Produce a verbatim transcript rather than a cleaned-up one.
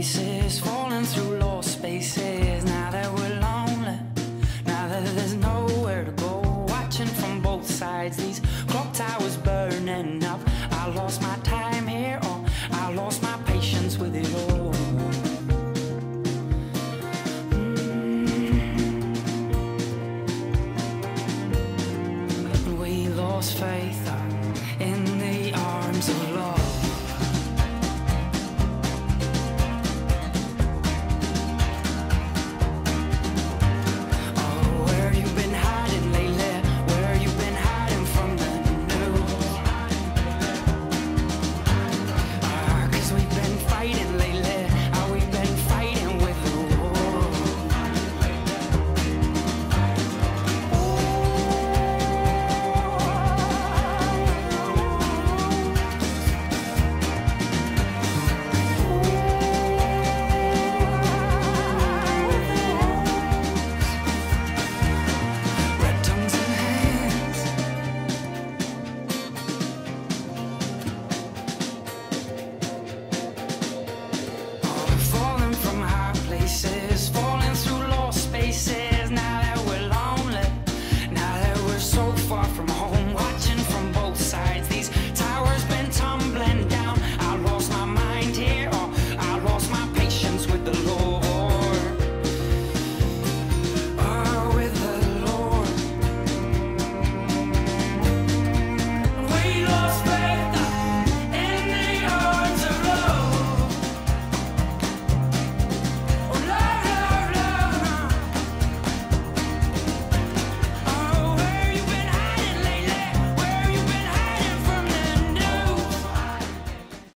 faces, falling through lost spaces. Now that we're lonely, now that there's nowhere to go, watching from both sides, these clock towers burning up. I lost my time.